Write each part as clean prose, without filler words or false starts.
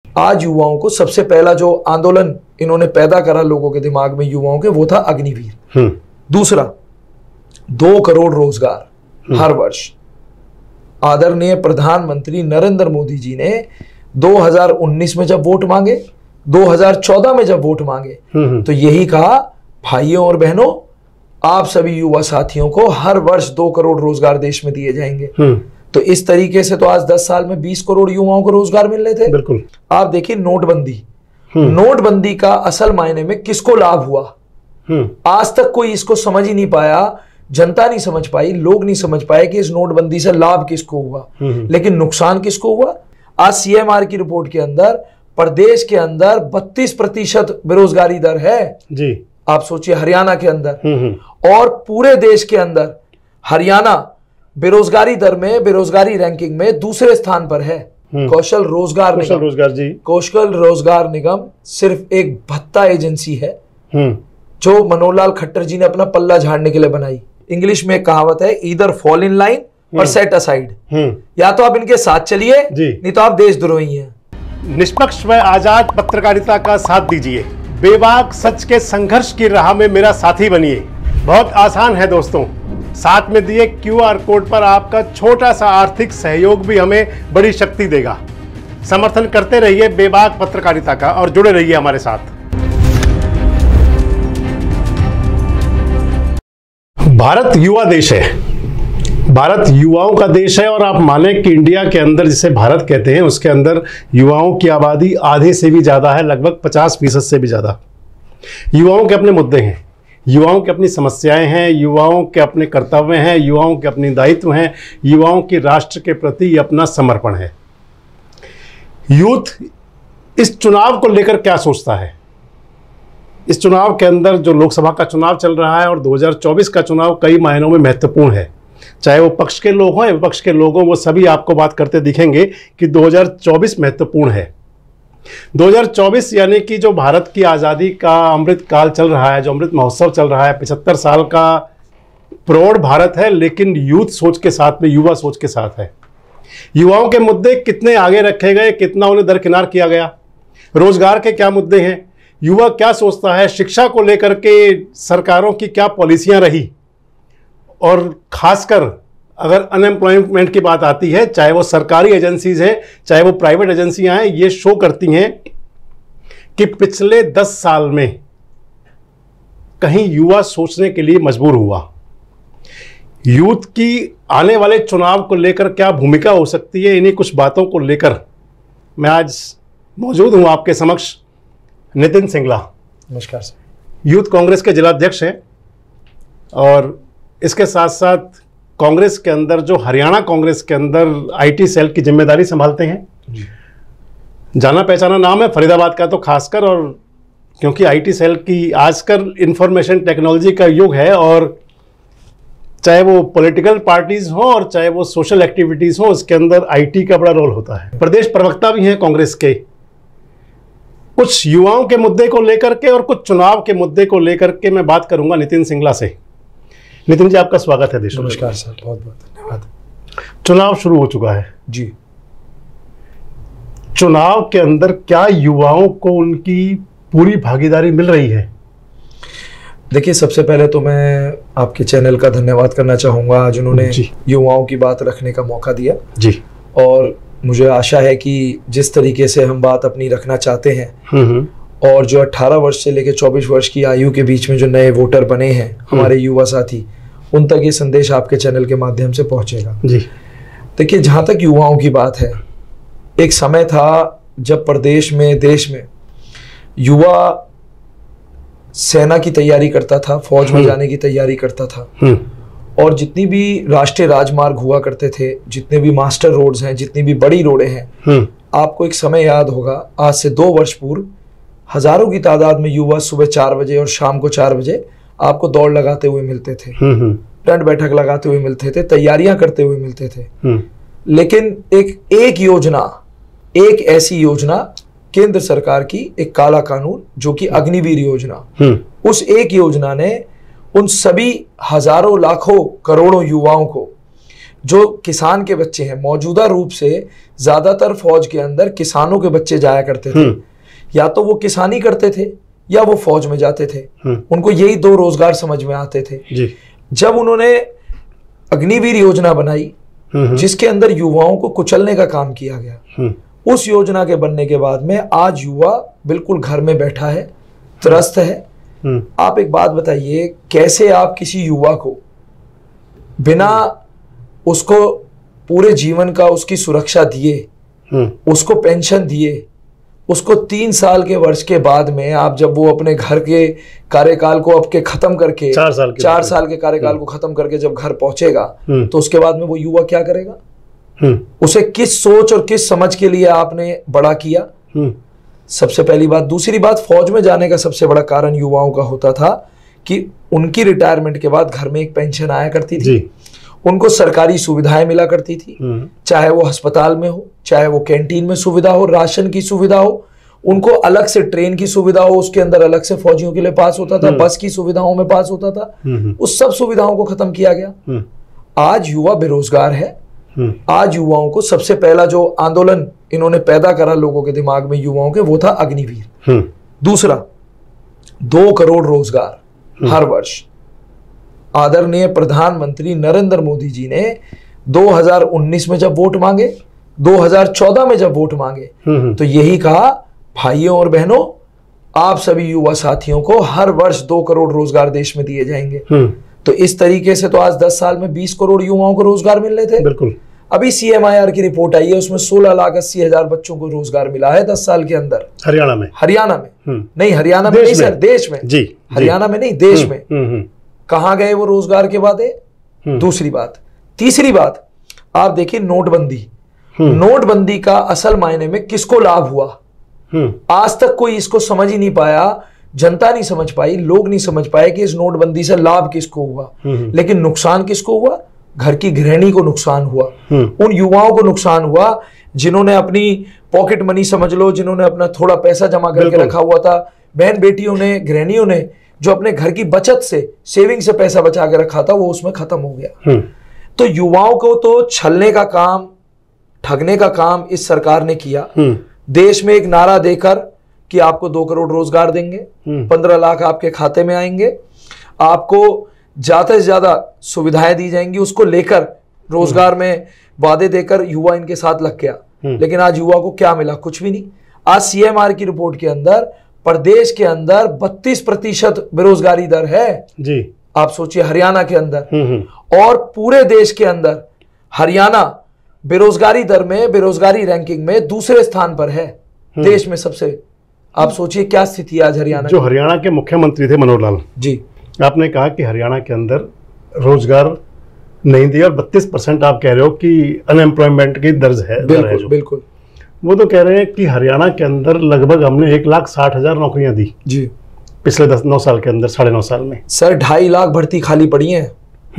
आज युवाओं को सबसे पहला जो आंदोलन इन्होंने पैदा करा लोगों के दिमाग में युवाओं के, वो था अग्निवीर। दूसरा 2 करोड़ रोजगार हर वर्ष। आदरणीय प्रधानमंत्री नरेंद्र मोदी जी ने 2019 में जब वोट मांगे, 2014 में जब वोट मांगे, तो यही कहा, भाइयों और बहनों, आप सभी युवा साथियों को हर वर्ष 2 करोड़ रोजगार देश में दिए जाएंगे। तो इस तरीके से तो आज 10 साल में 20 करोड़ युवाओं को रोजगार मिल रहे थे। बिल्कुल। आप देखिए नोटबंदी, नोटबंदी का असल मायने में किसको लाभ हुआ, आज तक कोई इसको समझ ही नहीं पाया, जनता नहीं समझ पाई, लोग नहीं समझ पाए कि इस नोटबंदी से लाभ किसको हुआ, लेकिन नुकसान किसको हुआ। आज सीएमआर की रिपोर्ट के अंदर प्रदेश के अंदर 32% बेरोजगारी दर है जी। आप सोचिए हरियाणा के अंदर, और पूरे देश के अंदर हरियाणा बेरोजगारी दर में, बेरोजगारी रैंकिंग में दूसरे स्थान पर है। कौशल रोजगार निगम सिर्फ एक भत्ता एजेंसी है जो मनोहर लाल खट्टर जी ने अपना पल्ला झाड़ने के लिए बनाई। इंग्लिश में एक कहावत है, ईदर फॉल इन लाइन और सेट असाइड। या तो आप इनके साथ चलिए, नहीं तो आप देशद्रोही हैं। निष्पक्ष व आजाद पत्रकारिता का साथ दीजिए, बेबाक सच के संघर्ष की राह में मेरा साथी बनिए। बहुत आसान है दोस्तों, साथ में दिए QR कोड पर आपका छोटा सा आर्थिक सहयोग भी हमें बड़ी शक्ति देगा। समर्थन करते रहिए बेबाक पत्रकारिता का और जुड़े रहिए हमारे साथ। भारत युवा देश है, भारत युवाओं का देश है, और आप माने कि इंडिया के अंदर जिसे भारत कहते हैं उसके अंदर युवाओं की आबादी आधे से भी ज़्यादा है, लगभग 50% से भी ज़्यादा। युवाओं के अपने मुद्दे हैं, युवाओं की अपनी समस्याएं हैं, युवाओं के अपने कर्तव्य हैं, युवाओं के अपने दायित्व हैं, युवाओं की राष्ट्र के प्रति अपना समर्पण है। यूथ इस चुनाव को लेकर क्या सोचता है? इस चुनाव के अंदर जो लोकसभा का चुनाव चल रहा है और 2024 का चुनाव कई मायनों में महत्वपूर्ण है। चाहे वो पक्ष के लोग हों या विपक्ष के लोग हों, वो सभी आपको बात करते दिखेंगे कि 2024 महत्वपूर्ण है। 2024 यानी कि जो भारत की आज़ादी का अमृत काल चल रहा है, जो अमृत महोत्सव चल रहा है, 75 साल का प्रौढ़ भारत है, लेकिन यूथ सोच के साथ में, युवा सोच के साथ है। युवाओं के मुद्दे कितने आगे रखे गए, कितना उन्हें दरकिनार किया गया, रोजगार के क्या मुद्दे हैं, युवा क्या सोचता है, शिक्षा को लेकर के सरकारों की क्या पॉलिसियां रही, और खासकर अगर अनएम्प्लॉयमेंट की बात आती है, चाहे वो सरकारी एजेंसीज हैं चाहे वो प्राइवेट एजेंसियां हैं, ये शो करती हैं कि पिछले 10 साल में कहीं युवा सोचने के लिए मजबूर हुआ। यूथ की आने वाले चुनाव को लेकर क्या भूमिका हो सकती है, इन्हीं कुछ बातों को लेकर मैं आज मौजूद हूं आपके समक्ष। नितिन सिंगला, नमस्कार सर, यूथ कांग्रेस के जिलाध्यक्ष हैं, और इसके साथ साथ कांग्रेस के अंदर, जो हरियाणा कांग्रेस के अंदर IT सेल की जिम्मेदारी संभालते हैं। जाना पहचाना नाम है फरीदाबाद का तो खासकर, और क्योंकि IT सेल की आजकल इंफॉर्मेशन टेक्नोलॉजी का युग है, और चाहे वो पॉलिटिकल पार्टीज हो और चाहे वो सोशल एक्टिविटीज हो, उसके अंदर IT का बड़ा रोल होता है। प्रदेश प्रवक्ता भी हैं कांग्रेस के। कुछ युवाओं के मुद्दे को लेकर के और कुछ चुनाव के मुद्दे को लेकर के मैं बात करूंगा नितिन सिंगला से। नितिन जी, आपका स्वागत है देश में। नमस्कार सर, बहुत बहुत धन्यवाद। चुनाव शुरू हो चुका है जी। चुनाव के अंदर क्या युवाओं को उनकी पूरी भागीदारी मिल रही है? देखिए, सबसे पहले तो मैं आपके चैनल का धन्यवाद करना चाहूँगा, आज उन्होंने युवाओं की बात रखने का मौका दिया जी। और मुझे आशा है कि जिस तरीके से हम बात अपनी रखना चाहते हैं, और जो 18 वर्ष से लेकर 24 वर्ष की आयु के बीच में जो नए वोटर बने हैं हमारे युवा साथी, उन तक ये संदेश आपके चैनल के माध्यम से पहुंचेगा जी। देखिए, जहाँ तक युवाओं की बात है, एक समय था जब प्रदेश में, देश में युवा सेना की तैयारी करता था, फौज में जाने की तैयारी करता था, और जितनी भी राष्ट्रीय राजमार्ग हुआ करते थे, जितने भी मास्टर रोड्स हैं, जितनी भी बड़ी रोडें हैं, आपको एक समय याद होगा, आज से 2 वर्ष पूर्व हजारों की तादाद में युवा सुबह 4 बजे और शाम को 4 बजे आपको दौड़ लगाते हुए मिलते थे, टंट बैठक लगाते हुए मिलते थे, तैयारियां करते हुए मिलते थे। लेकिन एक योजना, एक ऐसी योजना केंद्र सरकार की, एक काला कानून जो कि अग्निवीर योजना, उस एक योजना ने उन सभी हजारों लाखों करोड़ों युवाओं को जो किसान के बच्चे हैं, मौजूदा रूप से ज्यादातर फौज के अंदर किसानों के बच्चे जाया करते थे। या तो वो किसानी करते थे या वो फौज में जाते थे। उनको यही दो रोजगार समझ में आते थे। जब उन्होंने अग्निवीर योजना बनाई जिसके अंदर युवाओं को कुचलने का काम किया गया, उस योजना के बनने के बाद में आज युवा बिल्कुल घर में बैठा है, त्रस्त है। आप एक बात बताइए, कैसे आप किसी युवा को बिना उसको पूरे जीवन का उसकी सुरक्षा दिए, उसको पेंशन दिए, उसको 3 साल के वर्ष के बाद में आप जब वो अपने घर के कार्यकाल को आपके खत्म करके 4 साल के कार्यकाल को खत्म करके जब घर पहुंचेगा तो उसके बाद में वो युवा क्या करेगा? उसे किस सोच और किस समझ के लिए आपने बड़ा किया? सबसे पहली बात। दूसरी बात, फौज में जाने का सबसे बड़ा कारण युवाओं का होता था कि उनकी रिटायरमेंट के बाद घर में एक पेंशन आया करती थी, उनको सरकारी सुविधाएं मिला करती थी, चाहे वो अस्पताल में हो, चाहे वो कैंटीन में सुविधा हो, राशन की सुविधा हो, उनको अलग से ट्रेन की सुविधा हो, उसके अंदर अलग से फौजियों के लिए पास होता था, बस की सुविधाओं में पास होता था। उस सब सुविधाओं को खत्म किया गया। आज युवा बेरोजगार है। आज युवाओं को सबसे पहला जो आंदोलन इन्होंने पैदा करा लोगों के दिमाग में युवाओं के, वो था अग्निवीर। दूसरा, 2 करोड़ रोजगार हर वर्ष। आदरणीय प्रधानमंत्री नरेंद्र मोदी जी ने 2019 में जब वोट मांगे, 2014 में जब वोट मांगे, तो यही कहा, भाइयों और बहनों, आप सभी युवा साथियों को हर वर्ष 2 करोड़ रोजगार देश में दिए जाएंगे। तो इस तरीके से तो आज 10 साल में 20 करोड़ युवाओं को रोजगार मिल रहे थे। बिल्कुल। अभी CMIR की रिपोर्ट आई है, उसमें 16,80,000 बच्चों को रोजगार मिला है 10 साल के अंदर। हरियाणा में नहीं, हरियाणा में नहीं सर, देश में। जी, हरियाणा में नहीं, देश में। कहां गए वो रोजगार के वादे? दूसरी बात। तीसरी बात, आप देखिए नोटबंदी। नोटबंदी का असल मायने में किसको लाभ हुआ? आज तक कोई इसको समझ ही नहीं पाया, जनता नहीं समझ पाई, लोग नहीं समझ पाए कि इस नोटबंदी से लाभ किसको हुआ। लेकिन नुकसान किसको हुआ? घर की गृहिणी को नुकसान हुआ, उन युवाओं को नुकसान हुआ जिन्होंने अपनी पॉकेट मनी समझ लो, जिन्होंने अपना थोड़ा पैसा जमा करके रखा हुआ था। बहन बेटियों ने, गृहिणियों ने जो अपने घर की बचत से, सेविंग से पैसा बचा के रखा था, वो उसमें खत्म हो गया। तो युवाओं को तो छलने का काम, ठगने का काम इस सरकार ने किया। देश में एक नारा देकर कि आपको 2 करोड़ रोजगार देंगे, 15 लाख आपके खाते में आएंगे, आपको ज्यादा से ज्यादा सुविधाएं दी जाएंगी, उसको लेकर रोजगार में वादे देकर युवा इनके साथ लग गया। लेकिन आज युवा को क्या मिला? कुछ भी नहीं। आज CMR की रिपोर्ट के अंदर प्रदेश के अंदर 32% बेरोजगारी दर है जी। आप सोचिए हरियाणा के अंदर, और पूरे देश के अंदर हरियाणा बेरोजगारी दर में, बेरोजगारी रैंकिंग में दूसरे स्थान पर है देश में सबसे। आप सोचिए क्या स्थिति है आज हरियाणा। जो हरियाणा के मुख्यमंत्री थे मनोहर लाल जी, आपने कहा कि हरियाणा के अंदर रोजगार नहीं दिया और 32% आप कह रहे हो कि अनएम्प्लॉयमेंट की दर्ज है। बिल्कुल बिल्कुल। वो तो कह रहे हैं कि हरियाणा के अंदर लगभग हमने 1,60,000 नौकरियां दी जी पिछले 9 साल के अंदर, 9.5 साल में। सर 2.5 लाख भर्ती खाली पड़ी है।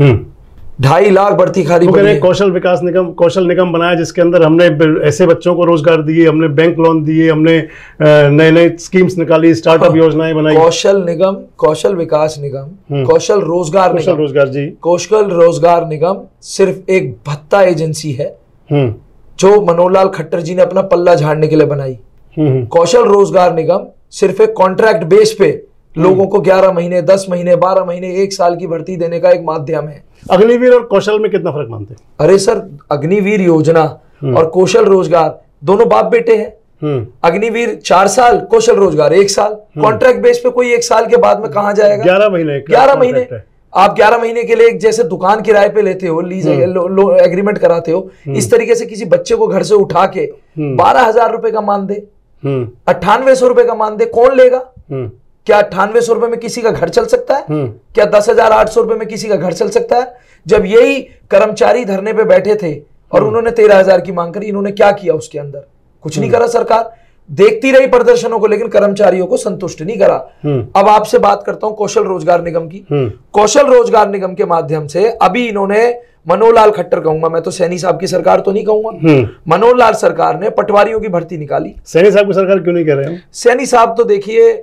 2.5 लाख भर्ती खाली पड़ी है। कौशल विकास निगम, कौशल निगम बनाया जिसके अंदर हमने ऐसे बच्चों को रोजगार दिए, हमने बैंक लोन दिए, हमने नए नए स्कीम्स निकाली, स्टार्टअप योजनाएं बनाई। कौशल निगम, कौशल विकास निगम, कौशल रोजगार निगम, रोजगार जी, कौशल रोजगार निगम सिर्फ एक भत्ता एजेंसी है जो मनोहर लाल खट्टर जी ने अपना पल्ला झाड़ने के लिए बनाई। कौशल रोजगार निगम सिर्फ एक कॉन्ट्रैक्ट बेस पे लोगों को 11 महीने, 10 महीने, 12 महीने, 1 साल की भर्ती देने का एक माध्यम है। अग्निवीर और कौशल में कितना फर्क मानते हैं? अरे सर, अग्निवीर योजना और कौशल रोजगार दोनों बाप बेटे हैं। अग्निवीर 4 साल, कौशल रोजगार 1 साल। कॉन्ट्रैक्ट बेस पे कोई 1 साल के बाद में कहां जाएगा? 11 महीने। 11 महीने आप 11 महीने के लिए एक जैसे दुकान किराए पे लेते हो, लीज एग्रीमेंट कराते हो, इस तरीके से किसी बच्चे को घर से उठा के 12,000 रुपए का मान दे, 9800 रुपए का मान दे, कौन लेगा? क्या 9800 रुपए में किसी का घर चल सकता है? क्या 10,800 रुपए में किसी का घर चल सकता है? जब यही कर्मचारी धरने पे बैठे थे और उन्होंने 13,000 की मांग करी, इन्होंने क्या किया उसके अंदर? कुछ नहीं करा। सरकार देखती रही प्रदर्शनों को, लेकिन कर्मचारियों को संतुष्ट नहीं करा। अब आपसे बात करता हूं कौशल रोजगार निगम की। कौशल रोजगार निगम के माध्यम से अभी इन्होंने, मनोहर लाल खट्टर कहूंगा मैं, तो सैनी साहब की सरकार तो नहीं कहूंगा, मनोहर लाल सरकार ने पटवारियों की भर्ती निकाली। सैनी साहब की सरकार क्यों नहीं कह रहे हैं? सैनी साहब तो देखिए,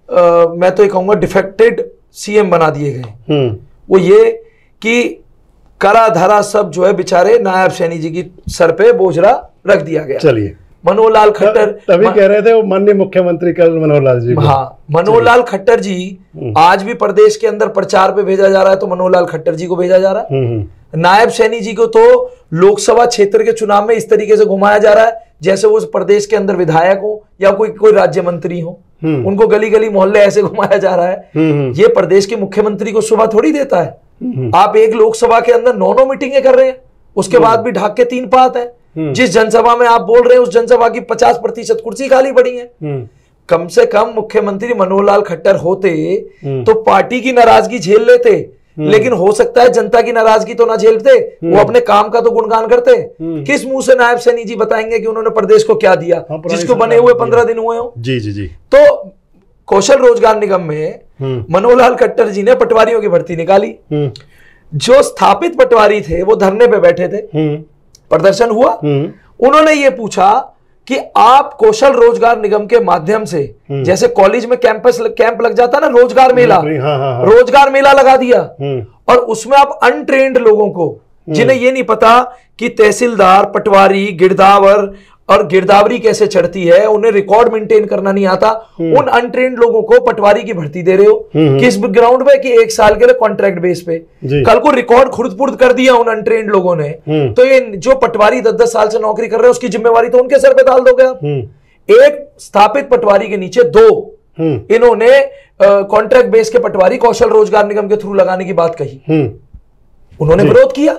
मैं तो ये कहूंगा डिफेक्टेड CM बना दिए गए। वो ये कि करा धरा सब जो है बेचारे नायब सैनी जी की सर पे बोझरा रख दिया गया। चलिए, मनोहर लाल खट्टर तभी कह रहे थे वो माननीय मुख्यमंत्री कल मनोहर लाल जी। हाँ, मनोहर लाल खट्टर जी आज भी प्रदेश के अंदर प्रचार पे भेजा जा रहा है, तो मनोहर लाल खट्टर जी को भेजा जा रहा है। नायब सैनी जी को तो लोकसभा क्षेत्र के चुनाव में इस तरीके से घुमाया जा रहा है जैसे वो उस प्रदेश के अंदर विधायक हो या कोई राज्य मंत्री हो। उनको गली गली मोहल्ले ऐसे घुमाया जा रहा है। ये प्रदेश के मुख्यमंत्री को शोभा थोड़ी देता है। आप एक लोकसभा के अंदर 9 मीटिंगें कर रहे हैं, उसके बाद भी ढाक के 3 पात है। जिस जनसभा में आप बोल रहे हैं उस जनसभा की 50% कुर्सी खाली पड़ी है। कम से कम मुख्यमंत्री मनोहर लाल खट्टर होते तो पार्टी की नाराजगी झेल लेते, लेकिन हो सकता है जनता की नाराजगी तो ना झेलते, वो अपने काम का तो गुणगान करते। किस मुंह से नायब सैनी जी बताएंगे कि उन्होंने प्रदेश को क्या दिया, जिसको बने हुए 15 दिन हुए हो। जी जी जी। तो कौशल रोजगार निगम में मनोहर लाल खट्टर जी ने पटवारियों की भर्ती निकाली। जो स्थापित पटवारी थे वो धरने पे बैठे थे, प्रदर्शन हुआ। उन्होंने ये पूछा कि आप कौशल रोजगार निगम के माध्यम से, जैसे कॉलेज में कैंप लग जाता ना, रोजगार मेला, रोजगार मेला लगा दिया, और उसमें आप अनट्रेन्ड लोगों को, जिन्हें ये नहीं पता कि तहसीलदार, पटवारी, गिरदावर और गिरदावरी कैसे चढ़ती है, उन्हें रिकॉर्ड मेंटेन करना नहीं आता, उन अनट्रेन्ड लोगों को पटवारी की भर्ती दे रहे हो। किस ग्राउंड पे कि 1 साल के लिए कॉन्ट्रैक्ट बेस पे। कल को रिकॉर्ड खुर्द-पुर्द कर दिया उन अनट्रेन्ड लोगों ने, तो ये जो पटवारी 10-10 साल से नौकरी कर रहे हैं उसकी जिम्मेवारी तो उनके सर पे डाल दोगे आप। एक स्थापित पटवारी के नीचे 2 इन्होंने कॉन्ट्रैक्ट बेस के पटवारी कौशल रोजगार निगम के थ्रू लगाने की बात कही। उन्होंने विरोध किया।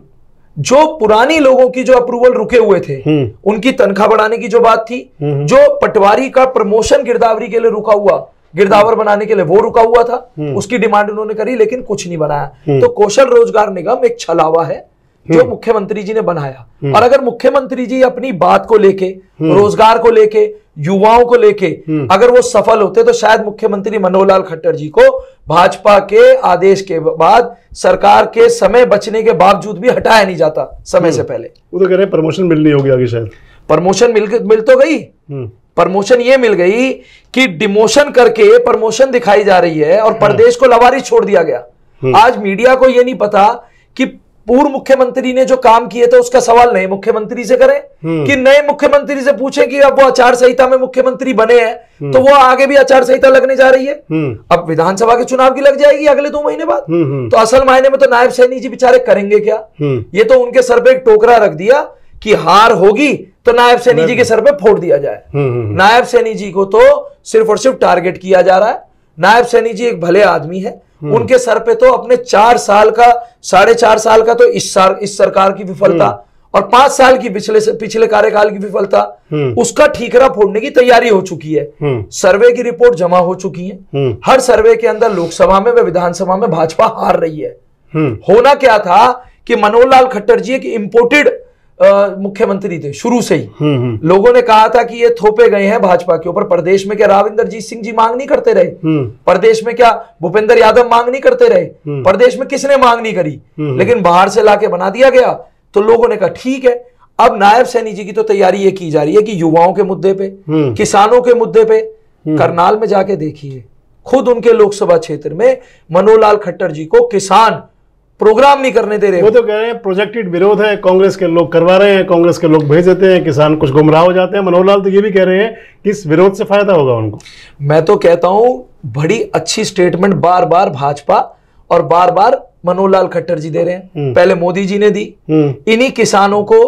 जो पुरानी लोगों की जो अप्रूवल रुके हुए थे उनकी तनख्वाह बढ़ाने की जो बात थी, जो पटवारी का प्रमोशन गिरदावरी के लिए रुका हुआ, गिरदावर बनाने के लिए वो रुका हुआ था, उसकी डिमांड उन्होंने करी, लेकिन कुछ नहीं बनाया। तो कौशल रोजगार निगम एक छलावा है जो मुख्यमंत्री जी ने बनाया। और अगर मुख्यमंत्री जी अपनी बात को लेके, रोजगार को लेके, युवाओं को लेके अगर वो सफल होते तो शायद मुख्यमंत्री मनोहर लाल खट्टर जी को भाजपा के आदेश के बाद सरकार के समय बचने के बावजूद भी हटाया नहीं जाता समय से पहले। वो तो कह रहे हैं प्रमोशन मिलनी होगी आगे, शायद प्रमोशन मिल तो गई। प्रमोशन ये मिल गई कि डिमोशन करके प्रमोशन दिखाई जा रही है और प्रदेश को लवारिस छोड़ दिया गया। आज मीडिया को ये नहीं पता कि पूर्व मुख्यमंत्री ने जो काम किए थे उसका सवाल नए मुख्यमंत्री से करें, कि नए मुख्यमंत्री से पूछें कि अब वो आचार संहिता में मुख्यमंत्री बने हैं तो वो आगे भी आचार संहिता लगने जा रही है। अब विधानसभा के चुनाव की लग जाएगी अगले 2 महीने बाद। तो असल मायने में तो नायब सैनी जी बेचारे करेंगे क्या? ये तो उनके सर पे एक टोकरा रख दिया कि हार होगी तो नायब सैनी जी के सर पे फोड़ दिया जाए। नायब सैनी जी को तो सिर्फ और सिर्फ टारगेट किया जा रहा है। नायब सैनी जी एक भले आदमी है, उनके सर पे तो अपने 4 साल का, 4.5 साल का तो इस सरकार की विफलता और 5 साल की पिछले कार्यकाल की विफलता, उसका ठीकरा फोड़ने की तैयारी हो चुकी है। सर्वे की रिपोर्ट जमा हो चुकी है। हर सर्वे के अंदर लोकसभा में व विधानसभा में भाजपा हार रही है। होना क्या था कि मनोहर लाल खट्टर जी एक इंपोर्टेड मुख्यमंत्री थे शुरू से ही। लोगों ने कहा था कि ये थोपे गए हैं भाजपा के ऊपर। प्रदेश में क्या राव इंद्रजीत सिंह जी मांग नहीं करते रहे? प्रदेश में क्या भूपेंद्र यादव मांग नहीं करते रहे? प्रदेश में किसने मांग नहीं करी? लेकिन बाहर से लाके बना दिया गया। तो लोगों ने कहा ठीक है। अब नायब सैनी जी की तो तैयारी ये की जा रही है कि युवाओं के मुद्दे पे, किसानों के मुद्दे पे, करनाल में जाके देखिए, खुद उनके लोकसभा क्षेत्र में मनोहर लाल खट्टर जी को किसान प्रोग्राम नहीं करने दे रहे। वो तो कह रहे हैं प्रोजेक्टेड विरोध है, कांग्रेस के लोग करवा रहे हैं, कांग्रेस के लोग भेज देते हैं, किसान कुछ गुमराह हो जाते हैं। मनोहर लाल तो ये भी कह रहे हैं कि इस विरोध से फायदा होगा उनको। मैं तो कहता हूं बड़ी अच्छी स्टेटमेंट बार बार भाजपा और बार बार मनोहर लाल खट्टर जी दे रहे हैं। पहले मोदी जी ने दी, इन्हीं किसानों को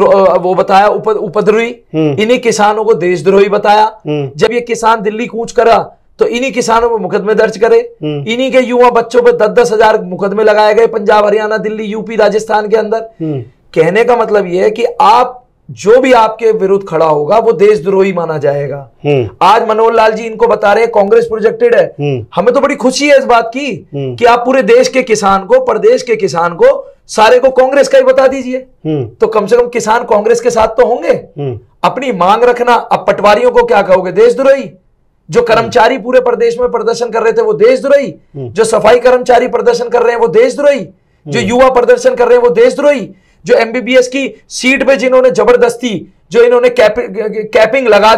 वो बताया उपद्रवी, इन्हीं किसानों को देशद्रोही बताया। जब ये किसान दिल्ली कूच करा तो इन्हीं किसानों पर मुकदमे दर्ज करे, इन्हीं के युवा बच्चों पर 10-10 हजार मुकदमे लगाए गए पंजाब, हरियाणा, दिल्ली, यूपी, राजस्थान के अंदर। कहने का मतलब यह है कि आप जो भी आपके विरुद्ध खड़ा होगा वो देशद्रोही माना जाएगा। आज मनोहर लाल जी इनको बता रहे हैं कांग्रेस प्रोजेक्टेड है। हमें तो बड़ी खुशी है इस बात की कि आप पूरे देश के किसान को, प्रदेश के किसान को, सारे को कांग्रेस का ही बता दीजिए। तो कम से कम किसान कांग्रेस के साथ तो होंगे। अपनी मांग रखना। अब पटवारियों को क्या कहोगे? देशद्रोही। जो कर्मचारी पूरे प्रदेश में प्रदर्शन कर रहे थे वो देशद्रोही, जो सफाई कर्मचारी प्रदर्शन कर रहे हैं वो देशद्रोही, जो युवा प्रदर्शन कर रहे हैं वो देशद्रोही, जो एमबीबीएस की सीट पे जिन्होंने जबरदस्ती जो इन्होंने कैपिंग लगा दी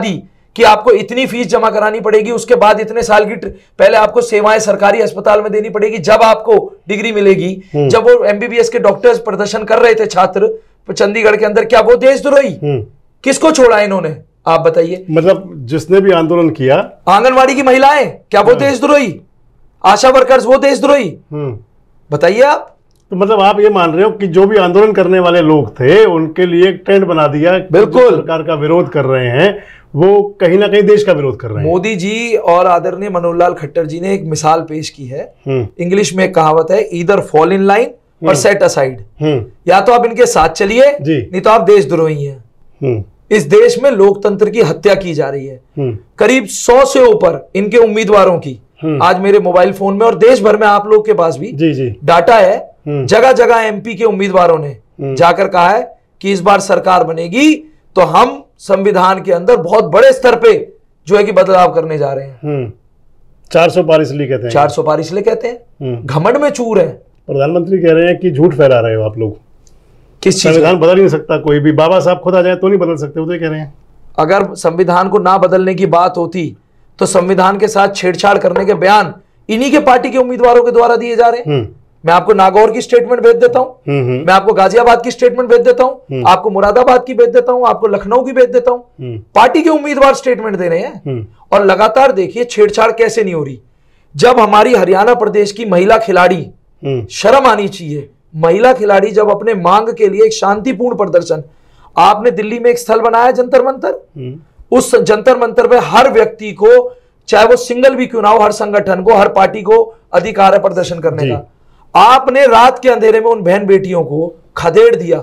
कि आपको इतनी फीस जमा करानी पड़ेगी, उसके बाद इतने साल की पहले आपको सेवाएं सरकारी अस्पताल में देनी पड़ेगी, जब आपको डिग्री मिलेगी। जब वो एमबीबीएस के डॉक्टर्स प्रदर्शन कर रहे थे छात्र चंडीगढ़ के अंदर, क्या वो देशद्रोही? किसको छोड़ा इन्होंने, आप बताइए? मतलब जिसने भी आंदोलन किया, आंगनवाड़ी की महिलाएं, क्या वो देशद्रोही? आशा वर्कर्स, वो देशद्रोही? बताइए आप। तो मतलब आप ये मान रहे हो कि जो भी आंदोलन करने वाले लोग थे उनके लिए एक ट्रेंड बना दिया, बिल्कुल सरकार का विरोध कर रहे हैं वो कहीं ना कहीं देश का विरोध कर रहे हैं। मोदी जी और आदरणीय मनोहर लाल खट्टर जी ने एक मिसाल पेश की है। इंग्लिश में एक कहावत है, ईदर फॉल इन लाइन और सेट असाइड। या तो आप इनके साथ चलिए, नहीं तो आप देशद्रोही हैं। इस देश में लोकतंत्र की हत्या की जा रही है। करीब 100 से ऊपर इनके उम्मीदवारों की आज मेरे मोबाइल फोन में और देश भर में आप लोग के पास भी डाटा है। जगह जगह एमपी के उम्मीदवारों ने जाकर कहा है कि इस बार सरकार बनेगी तो हम संविधान के अंदर बहुत बड़े स्तर पे जो है कि बदलाव करने जा रहे हैं। 400 पार इसलिए कहते हैं, 400 पार इसलिए कहते हैं, घमंड में चूर है। प्रधानमंत्री कह रहे हैं कि झूठ फैला रहे हो आप लोग, किस चीज? संविधान बदल नहीं सकता कोई भी, बाबा साहब खुद आ जाए तो नहीं बदल सकते, वो तो कह रहे हैं। अगर संविधान को ना बदलने की बात होती तो संविधान के साथ छेड़छाड़ करने के बयान इन्हीं के पार्टी के उम्मीदवारों के द्वारा दिए जा रहे हैं। मैं आपको नागौर की स्टेटमेंट भेज देता हूं, मैं आपको गाजियाबाद की स्टेटमेंट भेज देता हूं, आपको मुरादाबाद की भेज देता हूं, आपको लखनऊ की भेज देता हूं। पार्टी के उम्मीदवार स्टेटमेंट दे रहे हैं और लगातार देखिए छेड़छाड़ कैसे नहीं हो रही। जब हमारी हरियाणा प्रदेश की महिला खिलाड़ी, शर्म आनी चाहिए, महिला खिलाड़ी जब अपने मांग के लिए एक शांतिपूर्ण प्रदर्शन, आपने दिल्ली में एक स्थल बनाया जंतर मंतर, उस जंतर मंतर पे हर व्यक्ति को, चाहे वो सिंगल भी क्यों ना हो, हर संगठन को, हर पार्टी को अधिकार है प्रदर्शन करने का। आपने रात के अंधेरे में उन बहन बेटियों को खदेड़ दिया।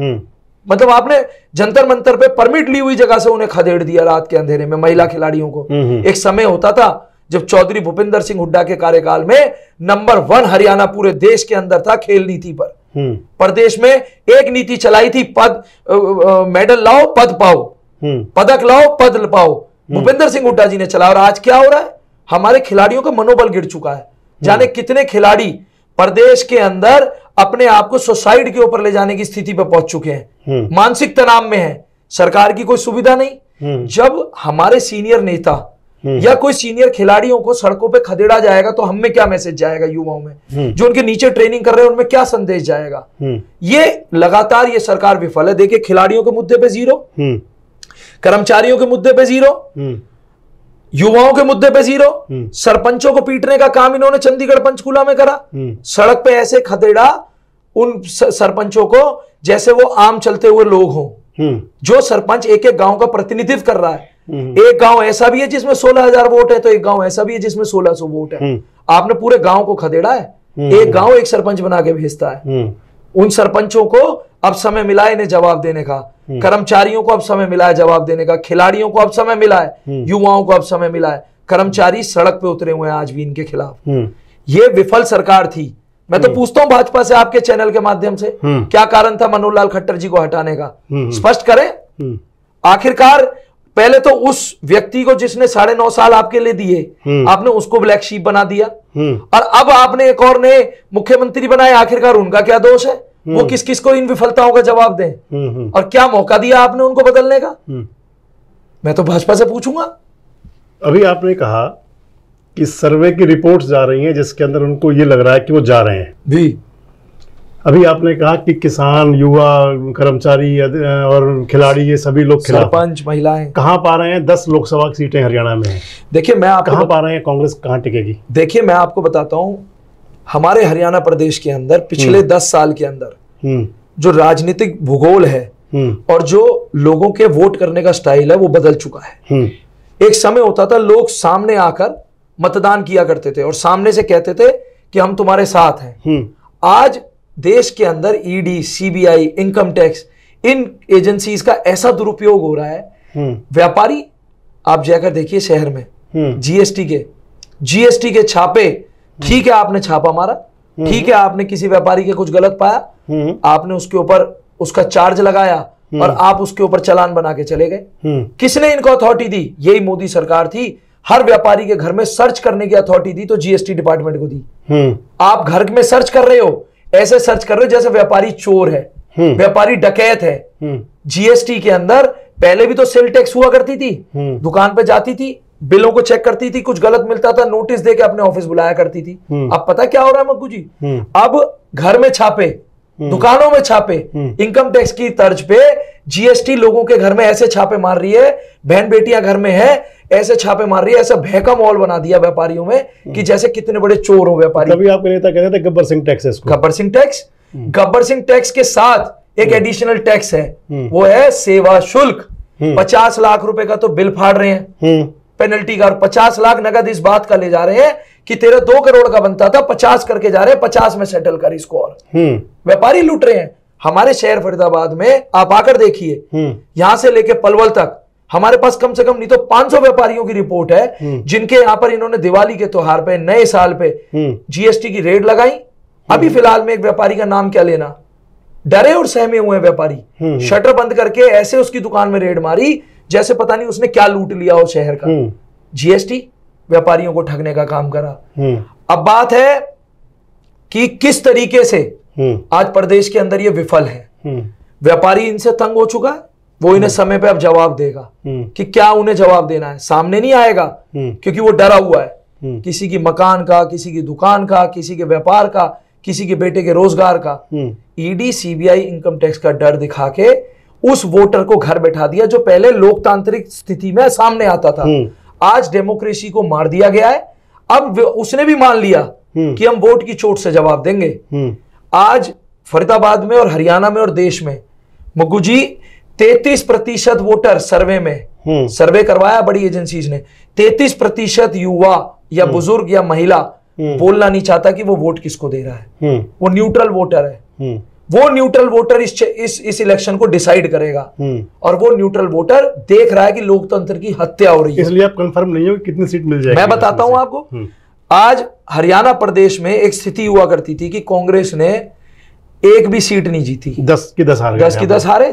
मतलब आपने जंतर मंतर पे परमिट ली हुई जगह से उन्हें खदेड़ दिया रात के अंधेरे में, महिला खिलाड़ियों को। एक समय होता था जब चौधरी भूपिंदर सिंह हुड्डा के कार्यकाल में नंबर 1 हरियाणा पूरे देश के अंदर था खेल नीति पर। प्रदेश में एक नीति चलाई थी, पद मेडल लाओ पद पाओ, पदक लाओ पद पाओ। भूपिंदर सिंह हुड्डा जी ने चलाया। और आज क्या हो रहा है? हमारे खिलाड़ियों का मनोबल गिर चुका है। जाने कितने खिलाड़ी प्रदेश के अंदर अपने आप को सुसाइड के ऊपर ले जाने की स्थिति पर पहुंच चुके हैं, मानसिक तनाव में है। सरकार की कोई सुविधा नहीं। जब हमारे सीनियर नेता या कोई सीनियर खिलाड़ियों को सड़कों पे खदेड़ा जाएगा तो हम में क्या मैसेज जाएगा? युवाओं में जो उनके नीचे ट्रेनिंग कर रहे हैं उनमें क्या संदेश जाएगा? ये लगातार ये सरकार विफल है। देखिए, खिलाड़ियों के मुद्दे पे जीरो, कर्मचारियों के मुद्दे पे जीरो, युवाओं के मुद्दे पे जीरो, सरपंचों को पीटने का काम इन्होंने चंडीगढ़ पंचकूला में करा। सड़क पे ऐसे खदेड़ा उन सरपंचों को जैसे वो आम चलते हुए लोग हों। जो सरपंच एक एक गांव का प्रतिनिधित्व कर रहा है, एक गांव ऐसा भी है जिसमें 16,000 वोट है तो एक गांव ऐसा भी है जिसमें 1600 वोट है। आपने पूरे गांव को खदेड़ा है। एक गांव एक सरपंच बना के भेजता है। उन सरपंचों को अब समय मिला है इन्हें जवाब देने का, कर्मचारियों को अब समय मिला है जवाब देने का, खिलाड़ियों को अब समय मिला है, युवाओं को अब समय मिला है। कर्मचारी सड़क पे उतरे हुए हैं आज भी इनके खिलाफ। ये विफल सरकार थी। मैं तो पूछता हूं भाजपा से, आपके चैनल के माध्यम से, क्या कारण था मनोहर लाल खट्टर जी को हटाने का? स्पष्ट करें। आखिरकार पहले तो उस व्यक्ति को जिसने 9.5 साल आपके लिए दिए, आपने उसको ब्लैक शीप बना दिया, और अब आपने एक और नए मुख्यमंत्री बनाए। आखिरकार उनका क्या दोष है? वो किस किस को इन विफलताओं का जवाब दें? और क्या मौका दिया आपने उनको बदलने का? मैं तो भाजपा से पूछूंगा। अभी आपने कहा कि सर्वे की रिपोर्ट्स जा रही हैं जिसके अंदर उनको ये लग रहा है कि वो जा रहे हैं जी। अभी आपने कहा कि किसान, युवा, कर्मचारी और खिलाड़ी, ये सभी लोग, सरपंच, महिलाएं कहां पा रहे हैं? 10 लोकसभा सीटें हरियाणा में हैं। देखिए, मैं आपको कहां पा रहे हैं? कांग्रेस कहां टिकेगी? देखिए, मैं आपको बताता हूं, हमारे हरियाणा प्रदेश के अंदर पिछले 10 साल के अंदर जो राजनीतिक भूगोल है और जो लोगों के वोट करने का स्टाइल है वो बदल चुका है। एक समय होता था लोग सामने आकर मतदान किया करते थे और सामने से कहते थे कि हम तुम्हारे साथ हैं। आज देश के अंदर ईडी, सीबीआई, इनकम टैक्स, इन एजेंसीज का ऐसा दुरुपयोग हो रहा है। व्यापारी, आप जाकर देखिए शहर में जीएसटी के छापे, ठीक है आपने छापा मारा, ठीक है आपने किसी व्यापारी के कुछ गलत पाया, आपने उसके ऊपर उसका चार्ज लगाया और आप उसके ऊपर चालान बना के चले गए। किसने इनको अथॉरिटी दी? यही मोदी सरकार थी। हर व्यापारी के घर में सर्च करने की अथॉरिटी दी तो जीएसटी डिपार्टमेंट को दी। आप घर में सर्च कर रहे हो, ऐसे सर्च कर रहे हो जैसे व्यापारी चोर है, व्यापारी डकैत है। जीएसटी के अंदर पहले भी तो सेल टैक्स हुआ करती थी, दुकान पे जाती थी, बिलों को चेक करती थी, कुछ गलत मिलता था नोटिस देके अपने ऑफिस बुलाया करती थी। अब पता क्या हो रहा है मग्गू जी, अब घर में छापे, दुकानों में छापे, इनकम टैक्स की तर्ज पे जीएसटी लोगों के घर में ऐसे छापे मार रही है, बहन बेटियां घर में है ऐसे छापे मार रही है, ऐसा भयका माहौल बना दिया व्यापारियों में कि जैसे कितने बड़े चोर हो व्यापारी। तभी आपके नेता कहते थे गब्बर सिंह टैक्स है इसको। गब्बर सिंह टैक्स, गब्बर सिंह टैक्स के साथ एक एडिशनल टैक्स है, वो है सेवा शुल्क। 50 लाख रुपए का तो बिल फाड़ रहे हैं पेनल्टी का, और 50 लाख नगद इस बात का ले जा रहे हैं कि तेरा 2 करोड़ का बनता था 50 करके जा रहे हैं, 50 में सेटल कर इसको। और व्यापारी लूट रहे हैं। हमारे शहर फरीदाबाद में आप आकर देखिए, यहां से लेके पलवल तक हमारे पास कम से कम नहीं तो 500 व्यापारियों की रिपोर्ट है जिनके यहां पर इन्होंने दिवाली के त्योहार पे, नए साल पे जीएसटी की रेड लगाई। अभी फिलहाल में एक व्यापारी का नाम क्या लेना, डरे और सहमे हुए व्यापारी, शटर बंद करके ऐसे उसकी दुकान में रेड मारी जैसे पता नहीं उसने क्या लूट लिया हो शहर का। जीएसटी व्यापारियों को ठगने का काम करा। अब बात है कि किस तरीके से आज प्रदेश के अंदर ये विफल है। व्यापारी इनसे तंग हो चुका है, वो इन्हें समय पे अब जवाब देगा कि क्या उन्हें जवाब देना है। सामने नहीं आएगा क्योंकि वो डरा हुआ है किसी की मकान का, किसी की दुकान का, किसी के व्यापार का, किसी के बेटे के रोजगार का। ईडी सीबीआई इनकम टैक्स का डर दिखा के उस वोटर को घर बैठा दिया जो पहले लोकतांत्रिक स्थिति में सामने आता था। आज डेमोक्रेसी को मार दिया गया है। अब उसने भी मान लिया कि हम वोट की चोट से जवाब देंगे। आज फरीदाबाद में और हरियाणा में और देश में मग्गू जी 33% वोटर सर्वे में, सर्वे करवाया बड़ी एजेंसीज ने, 33% युवा या बुजुर्ग या महिला बोलना नहीं चाहता कि वो वोट किसको दे रहा है। वो न्यूट्रल वोटर है। वो न्यूट्रल वोटर इस इलेक्शन को डिसाइड करेगा और वो न्यूट्रल वोटर देख रहा है कि लोकतंत्र की हत्या हो रही है। इसलिए आप कंफर्म नहीं हो कि कितनी सीट मिल जाएगी। मैं बताता हूं आपको। आज हरियाणा प्रदेश में एक स्थिति हुआ करती थी कि कांग्रेस ने एक भी सीट नहीं जीती, 10 की 10 हारे। 10 की 10 हारे।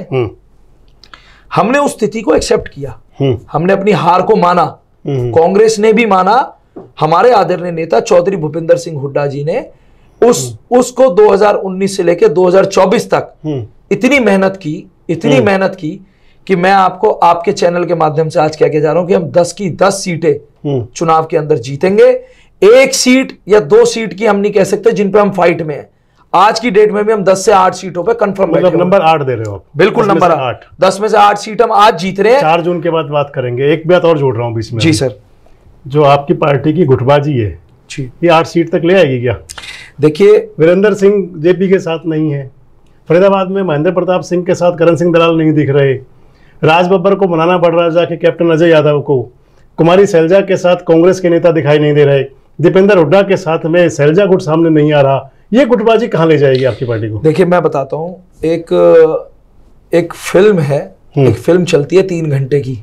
हमने उस स्थिति को एक्सेप्ट किया, हमने अपनी हार को माना, कांग्रेस ने भी माना। हमारे आदरणीय नेता चौधरी भूपिंदर सिंह हुड्डा जी ने उसको 2019 से लेकर 2024 तक इतनी मेहनत की कि मैं आपको आपके चैनल के माध्यम से आज कह के जा रहा हूं कि हम 10 की 10 सीटें चुनाव के अंदर जीतेंगे। 1 सीट या 2 सीट की हम नहीं कह सकते जिन पे हम फाइट में हैं। आज की डेट में भी हम 10 से 8 सीटों पे कंफर्म मतलब नंबर 8 दे रहे हो आप? बिल्कुल नंबर 8। 10 में से 8 सीट हम आज जीत रहे हैं। 4 जून के बाद बात करेंगे। एक बात और जोड़ रहा हूं बीच में। जी सर। जो आपकी पार्टी की गुटबाजी है ये 8 सीट तक ले आएगी क्या? देखिए, वीरेंद्र सिंह जेपी के साथ नहीं है, फरीदाबाद में महेंद्र प्रताप सिंह के साथ करण सिंह दलाल नहीं दिख रहे, राज बब्बर को मनाना पड़ रहा है जाके कैप्टन अजय यादव को, कुमारी शैलजा के साथ कांग्रेस के नेता दिखाई नहीं दे रहे, दीपेंद्र हुड्डा के साथ में शैलजा गुट सामने नहीं आ रहा। ये गुटबाजी कहाँ ले जाएगी आपकी पार्टी को? देखिए, मैं बताता हूँ। एक फिल्म है, एक फिल्म चलती है 3 घंटे की।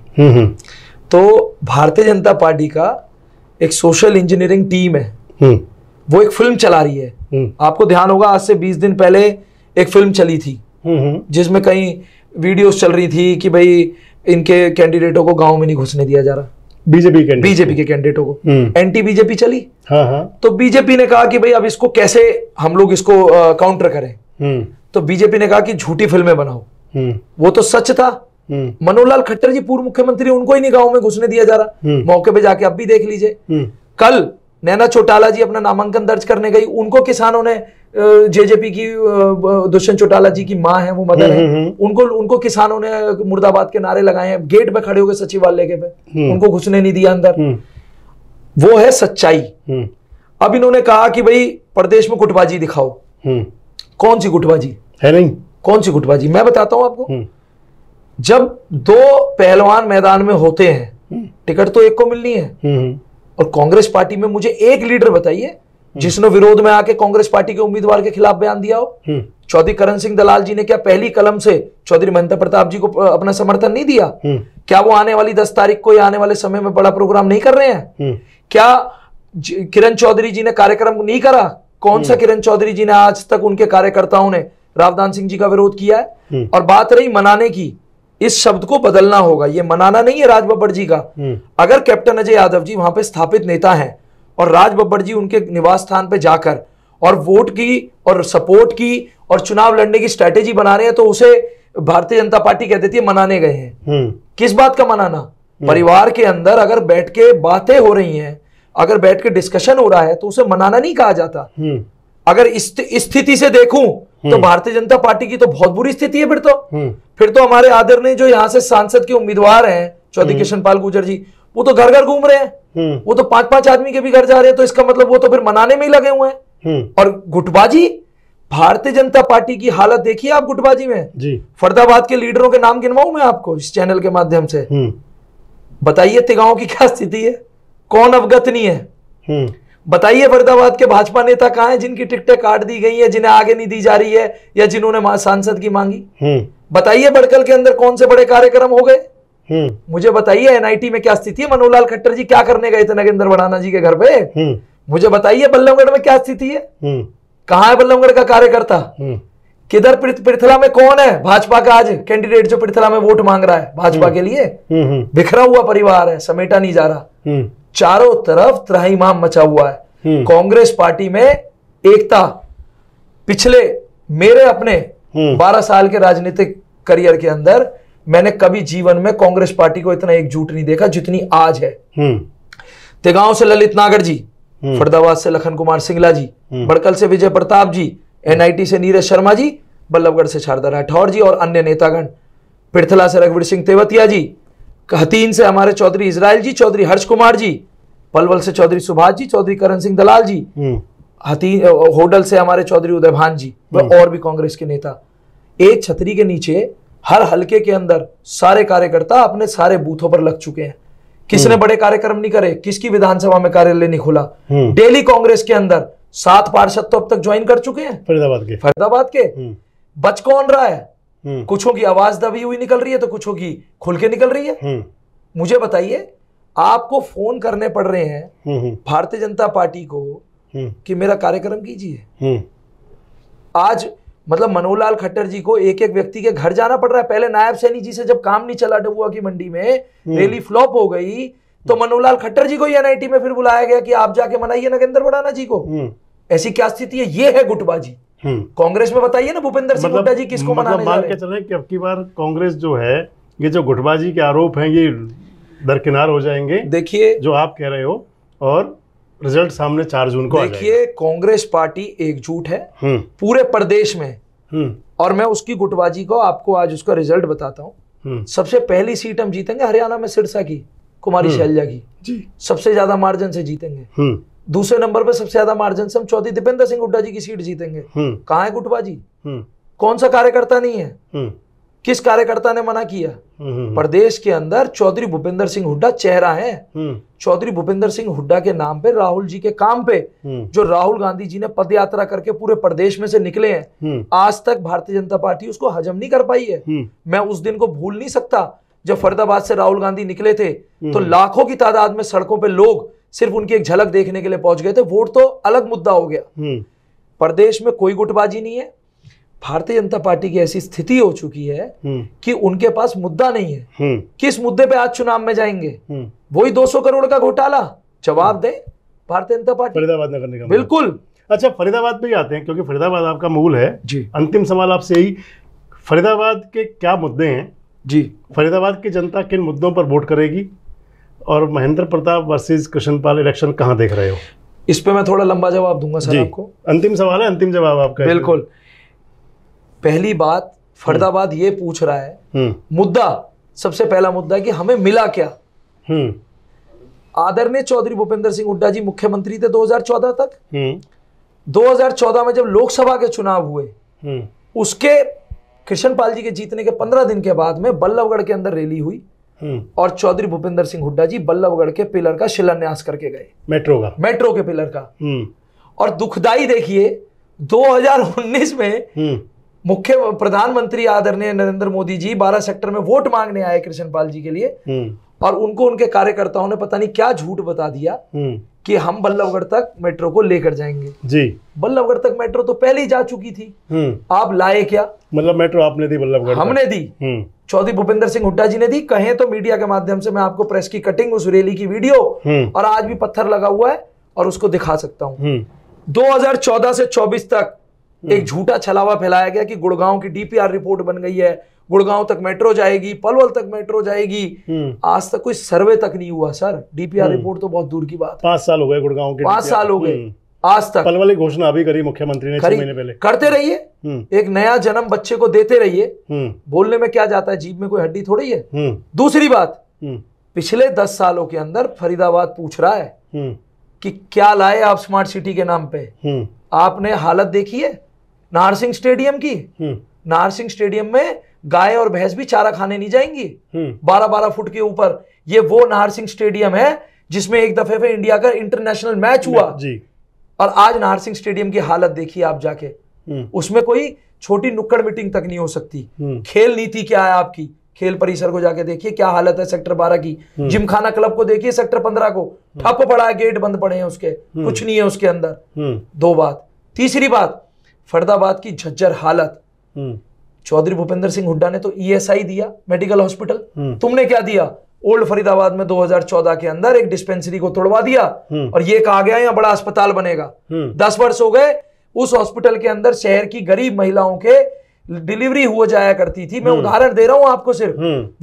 तो भारतीय जनता पार्टी का एक सोशल इंजीनियरिंग टीम है, वो एक फिल्म चला रही है। आपको ध्यान होगा आज से 20 दिन पहले एक फिल्म चली थी जिसमें कई वीडियोस चल रही थी कि भाई इनके कैंडिडेटों को गांव में नहीं घुसने दिया जा रहा, बीजेपी के कैंडिडेटों को। एंटी बीजेपी चली। तो बीजेपी ने कहा कि भाई अब इसको कैसे हम लोग इसको काउंटर करें। तो बीजेपी ने कहा कि झूठी फिल्में बनाओ। वो तो सच था। मनोहर लाल खट्टर जी पूर्व मुख्यमंत्री, उनको ही नहीं गांव में घुसने दिया जा रहा। मौके पे जाके अब भी देख लीजिए। कल नैना चौटाला जी अपना नामांकन दर्ज करने गई, उनको किसानों ने जेजेपी की दुष्यंत चौटाला जी की मां है, वो मदर है, उनको किसानों ने मुर्दाबाद के नारे लगाए हैं, गेट पे खड़े हो गए सचिवालय के पे, उनको घुसने नहीं दिया अंदर। वो है सच्चाई। अब इन्होंने कहा कि भाई प्रदेश में गुटबाजी दिखाओ। कौन सी गुटबाजी है? नहीं, कौन सी गुटबाजी? मैं बताता हूं आपको। जब 2 पहलवान मैदान में होते हैं, टिकट तो एक को मिलनी है। और कांग्रेस पार्टी में मुझे एक लीडर बताइए जिसने विरोध में आके कांग्रेस पार्टी के उम्मीदवार के खिलाफ बयान दिया हो। चौधरी करण सिंह दलाल जी ने क्या पहली कलम से चौधरी महेंद्र प्रताप जी को अपना समर्थन नहीं दिया? क्या वो आने वाली 10 तारीख को या आने वाले समय में बड़ा प्रोग्राम नहीं कर रहे हैं? क्या किरण चौधरी जी ने कार्यक्रम नहीं करा? कौन सा किरण चौधरी जी ने आज तक उनके कार्यकर्ताओं ने रावदान सिंह जी का विरोध किया है? और बात रही मनाने की, इस शब्द को बदलना होगा। ये मनाना नहीं है राज बब्बर जी का। अगर कैप्टन अजय यादव जी वहां पे स्थापित नेता हैं और राज बब्बर जी उनके निवास स्थान पे जाकर और वोट की और सपोर्ट की और चुनाव लड़ने की स्ट्रेटेजी बना रहे हैं, तो उसे भारतीय जनता पार्टी कह देती है मनाने गए हैं। किस बात का मनाना? परिवार के अंदर अगर बैठ के बातें हो रही हैं, अगर बैठ के डिस्कशन हो रहा है तो उसे मनाना नहीं कहा जाता। अगर इस स्थिति से देखूं तो भारतीय जनता पार्टी की तो बहुत बुरी स्थिति है। फिर तो हमारे आदरणीय जो यहाँ से सांसद के उम्मीदवार हैं चौधरी कृष्ण पाल गुर्जर जी, वो तो घर घर घूम रहे हैं, वो तो 5-5 आदमी के भी घर जा रहे हैं। तो इसका मतलब वो तो फिर मनाने में ही लगे हुए हैं। और गुटबाजी, भारतीय जनता पार्टी की हालत देखिए आप गुटबाजी में जी। फरीदाबाद के लीडरों के नाम गिनवाऊं मैं आपको इस चैनल के माध्यम से, बताइए तिगांव की क्या स्थिति है, कौन अवगत नहीं है? बताइए फरीदाबाद के भाजपा नेता कहां हैं जिनकी टिकटें काट दी गई है, जिन्हें आगे नहीं दी जा रही है या जिन्होंने सांसद की मांगी? बताइए बड़कल के अंदर कौन से बड़े कार्यक्रम हो गए? मुझे बताइए एनआईटी में क्या स्थिति है? मनोहरलाल खट्टर जी क्या करने गए थे नगेंद्र भड़ाना जी के घर पे? मुझे बताइए बल्लभगढ़ में क्या स्थिति है? कहां है बल्लभगढ़ का कार्यकर्ता? किधर पृथला में कौन है भाजपा का आज कैंडिडेट जो पृथला में वोट मांग रहा है भाजपा के लिए? बिखरा हुआ परिवार है, समेटा नहीं जा रहा। चारों तरफ त्राहिमाम मचा हुआ है। कांग्रेस पार्टी में एकता, पिछले मेरे अपने 12 साल के राजनीतिक करियर के अंदर मैंने कभी जीवन में कांग्रेस पार्टी को इतना एकजुट नहीं देखा जितनी आज है। तिगांव से ललित नागर जी, फरीदाबाद से लखन कुमार सिंगला जी, बड़कल से विजय प्रताप जी, एनआईटी से नीरज शर्मा जी, बल्लभगढ़ से शारदा राठौर जी और अन्य नेतागण, पृथला से रघुवीर सिंह तेवतिया जी, हथीन से हमारे चौधरी इजराइल जी, चौधरी हर्ष कुमार जी, पलवल से चौधरी सुभाष जी, चौधरी करण सिंह दलाल जी, हथीन होडल से हमारे चौधरी उदय भान जी और भी कांग्रेस के नेता। एक छतरी के नीचे हर हलके के अंदर सारे कार्यकर्ता अपने सारे बूथों पर लग चुके हैं। किसने बड़े कार्यक्रम नहीं करे, किसकी विधानसभा में कार्यालय नहीं खुला। डेली कांग्रेस के अंदर 7 पार्षद तो अब तक ज्वाइन कर चुके हैं फरीदाबाद के। बच कौन रहा है? कुछों की आवाज दबी हुई निकल रही है तो कुछों की खुल के निकल रही है। मुझे बताइए, आपको फोन करने पड़ रहे हैं भारतीय जनता पार्टी को कि मेरा कार्यक्रम कीजिए। आज मतलब मनोहरलाल खट्टर जी को एक एक व्यक्ति के घर जाना पड़ रहा है। पहले नायब सैनी जी से जब काम नहीं चला डबुआ की मंडी में, रैली फ्लॉप हो गई, तो मनोहरलाल खट्टर जी को एनआईटी में फिर बुलाया गया कि आप जाके मनाइए नगेंद्र भड़ाना जी को। ऐसी क्या स्थिति है? ये है गुटबाजी। कांग्रेस में बताइए ना भूपेंद्र सिंह हुड्डा जी किसको मनाने जा रहे हैं? चले कि अब की बार कांग्रेस जो है, ये जो गुटबाजी के आरोप हैं ये दरकिनार हो जाएंगे, देखिए जो आप कह रहे हो, और रिजल्ट सामने 4 जून को आ जाएगा। देखिए कांग्रेस पार्टी एकजुट है पूरे प्रदेश में, और मैं उसकी गुटबाजी को आपको आज उसका रिजल्ट बताता हूँ। सबसे पहली सीट हम जीतेंगे हरियाणा में सिरसा की, कुमारी शैलजा की जी, सबसे ज्यादा मार्जिन से जीतेंगे। दूसरे नंबर पे सबसे ज्यादा मार्जिन से हम चौधरी दीपेंद्र सिंह हुड्डा जी की सीट जीतेंगे। कहाँ है गुटबाजी? कौन सा कार्यकर्ता नहीं है? किस कार्यकर्ता ने मना किया? प्रदेश के अंदर चौधरी भूपेंद्र सिंह हुड्डा चेहरा है। चौधरी भूपेंद्र सिंह हुड्डा के नाम पे, राहुल जी के काम पे, जो राहुल गांधी जी ने पद यात्रा करके पूरे प्रदेश में से निकले हैं, आज तक भारतीय जनता पार्टी उसको हजम नहीं कर पाई है। मैं उस दिन को भूल नहीं सकता जब फरीदाबाद से राहुल गांधी निकले थे तो लाखों की तादाद में सड़कों पे लोग सिर्फ उनकी एक झलक देखने के लिए पहुंच गए थे। वोट तो अलग मुद्दा हो गया। प्रदेश में कोई गुटबाजी नहीं है। भारतीय जनता पार्टी की ऐसी स्थिति हो चुकी है कि उनके पास मुद्दा नहीं है। किस मुद्दे पे आज चुनाव में जाएंगे? वही 200 करोड़ का घोटाला। जवाब दे भारतीय जनता पार्टी। फरीदाबाद में करने का बिल्कुल। अच्छा, फरीदाबाद पे ही आते हैं क्योंकि फरीदाबाद आपका मूल है जी। अंतिम सवाल आपसे यही, फरीदाबाद के क्या मुद्दे हैं जी? फरीदाबाद की जनता किन मुद्दों पर वोट करेगी, और महेंद्र प्रताप वर्सेस कृष्णपाल इलेक्शन कहां देख रहे हो? इस पे मैं थोड़ा लंबा जवाब दूंगा सर आपको। अंतिम सवाल है, अंतिम जवाब आपका। बिल्कुल। पहली बात, फरीदाबाद ये पूछ रहा है, मुद्दा सबसे पहला मुद्दा है कि हमें मिला क्या। आदरणीय चौधरी भूपेंद्र सिंह हुड्डा जी मुख्यमंत्री थे 2014 तक। 2014 में जब लोकसभा के चुनाव हुए, उसके कृष्णपाल जी के जीतने के 15 दिन के बाद में बल्लभगढ़ के अंदर रैली हुई और चौधरी भूपेंद्र सिंह हुड्डा जी बल्लभगढ़ के पिलर का शिलान्यास करके गए, मेट्रो के पिलर का। और दुखदाई देखिए, 2019 में मुख्य प्रधानमंत्री आदरणीय नरेंद्र मोदी जी 12 सेक्टर में वोट मांगने आए कृष्णपाल जी के लिए, और उनको उनके कार्यकर्ताओं ने पता नहीं क्या झूठ बता दिया कि हम बल्लभगढ़ तक मेट्रो को लेकर जाएंगे जी। बल्लभगढ़ तक मेट्रो तो पहले ही जा चुकी थी। आप लाए क्या? मतलब मेट्रो आपने दी बल्लभगढ़? हमने दी। चौधरी भूपेंद्र सिंह हुड्डा जी ने दी। कहें तो मीडिया के माध्यम से मैं आपको प्रेस की कटिंग, उस रैली की वीडियो, और आज भी पत्थर लगा हुआ है और उसको दिखा सकता हूं। 2014 से 24 तक एक झूठा छलावा फैलाया गया कि गुड़गांव की डीपीआर रिपोर्ट बन गई है, गुड़गांव तक मेट्रो जाएगी, पलवल तक मेट्रो जाएगी। आज तक कोई सर्वे तक नहीं हुआ सर। डीपीआर रिपोर्ट तो बहुत दूर की बात है। 5 साल हो गए गुड़गांव के, 5 साल हो गए आज तक। पलवल की घोषणा अभी करी मुख्यमंत्री ने 6 महीने पहले। करते रहिए, एक नया जन्म बच्चे को देते रहिए। बोलने में क्या जाता है, जीभ में कोई हड्डी थोड़ी है। दूसरी बात, पिछले 10 सालों के अंदर फरीदाबाद पूछ रहा है कि क्या लाए आप स्मार्ट सिटी के नाम पे। आपने हालत देखी है नाहर सिंह स्टेडियम की? नाहर सिंह स्टेडियम में गाय और भैंस भी चारा खाने नहीं जाएंगी 12-12 फुट के ऊपर। ये वो नाहर सिंह स्टेडियम है जिसमें एक दफे पे इंडिया का इंटरनेशनल मैच हुआ जी। और आज नाहर सिंह स्टेडियम की हालत देखिए आप जाके, उसमें कोई छोटी नुक्कड़ मीटिंग तक नहीं हो सकती। खेल नीति क्या है आपकी? खेल परिसर को जाके देखिए क्या हालत है सेक्टर 12 की। जिमखाना क्लब को देखिए सेक्टर 15 को, ठप पड़ा है, गेट बंद पड़े हैं उसके, कुछ नहीं है उसके अंदर। 2 बात। तीसरी बात, फरीदाबाद की झज्जर हालत। चौधरी भूपेंद्र सिंह हुड्डा ने तो ईएसआई दिया मेडिकल हॉस्पिटल, तुमने क्या दिया? ओल्ड फरीदाबाद में 2014 के अंदर एक डिस्पेंसरी को तोड़वा दिया और ये कहा गया यहाँ बड़ा अस्पताल बनेगा। 10 वर्ष हो गए, उस हॉस्पिटल के अंदर शहर की गरीब महिलाओं के डिलीवरी हो जाया करती थी। मैं उदाहरण दे रहा हूं आपको सिर्फ।